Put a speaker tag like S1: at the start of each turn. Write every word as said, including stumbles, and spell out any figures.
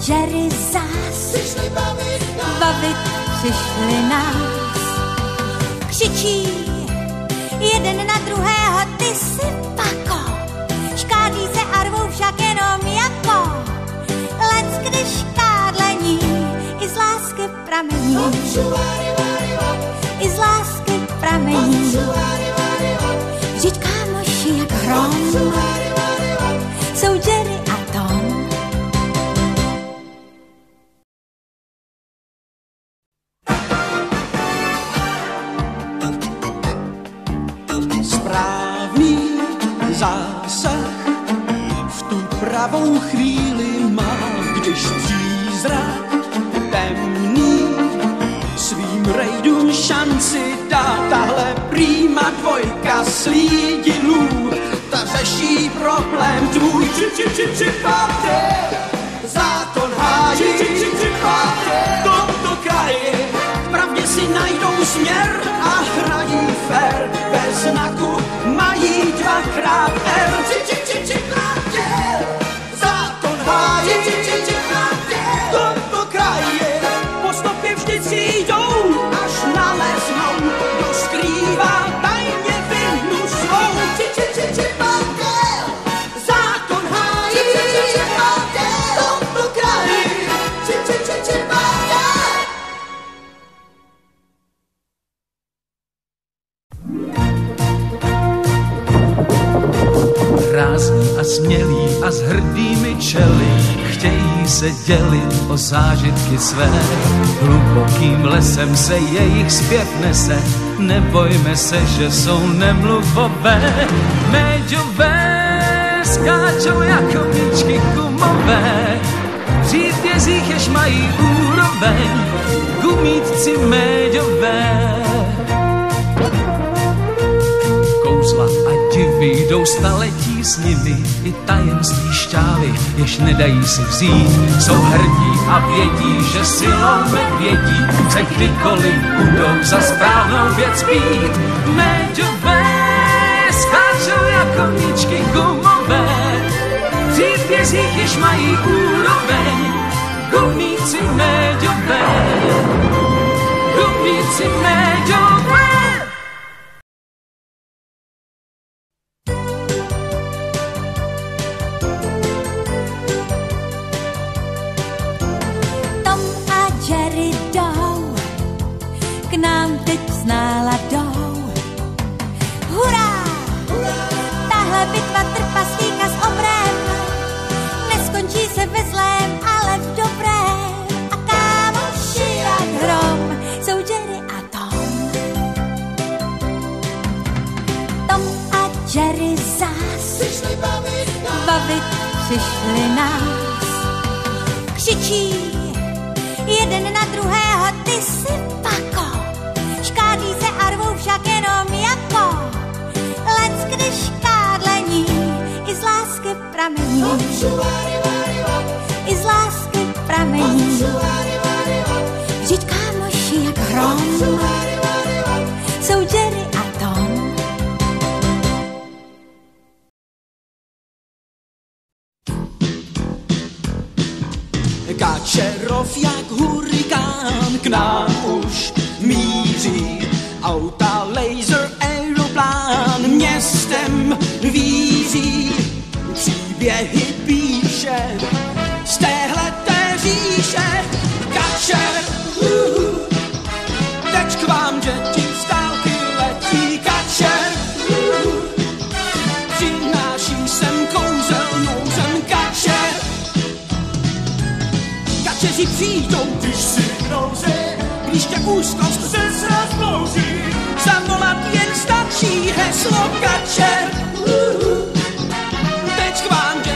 S1: Jerry zás přišli bavit nás, bavit přišli nás. Křičí jeden na druhého, ty si pako. Škádlí se a rvou však jenom jako. Lec když škádlení i z lásky pramení. I z lásky pramení. Vždyť kámoši jak hrom jsou Jerry a Tom.
S2: Správný zásah v tu pravou chvíli má, když přízrak temný svým rejdům šanci dá. Tahle prýma dvojka slídilů, ta řeší problém tvůj. Či, či, či, či, páté, zákon hájí, či, či, či, páté, tomto kraji pravdě si najdou směr a hrají fér. Bez znaku mají dvakrát R. Či, či, či, či, páté, zákon hájí, či, či, či, či, páté, tomto kraji po stopě vždycky jdou, až naleznou, kdo skrývá tajně vinu svou. Či, či, či, či, páté, zákon hájí, či, či, či, či, páté, tomto kraji, či, či, či, či, páté.
S3: Rázní a smělí a s hrdými čely chtějí se dělit o zážitky své. Hlubokým lesem se jejich zpěv nese, nebojme se, že jsou nemluvové. Méďové skáčou jako míčky gumové, v příbězích jež mají úroveň gumítci méďové. Kouzla a divy jdou staletí s nimi, i tajemství šťávy, jež nedají si vzít. Jsou hrdí a vědí, že silou medvědí se kdykoliv budou za správnou věc pít. Méďové skáčou jako míčky gumové, v příbězích jež mají úroveň gumíci méďové, gumíci méďové.
S1: S náladou. Hurá! Hurá! Tahle bitva trpaslíka s obrem neskončí se ve zlém, ale v dobrém. A kámoši jak hrom jsou Jerry a Tom. Tom a Jerry zás přišli bavit nás, bavit přišli nás. Křičí jeden na druhého, ty si pako. Škádlí se a rvou však jenom jako. Lec když škádlení i z lásky pramení. I z lásky pramení. Vždyť kámoši jak hrom jsou Jerry a Tom.
S2: Kačerov jak hurikán k nám už míří. Auta, laser, aeroplán městem víří. Příběhy píše z téhleté říše. Kačer, uh, teď k vám děti z dálky letí. Kačer, uh, přináší sem kouzelnou zem. Kačer, kačeři přijdou, když si nouzi, když tě úzkost se rozblouří. Zavolat jen stačí heslo Kačer. Uh, teď k vám děti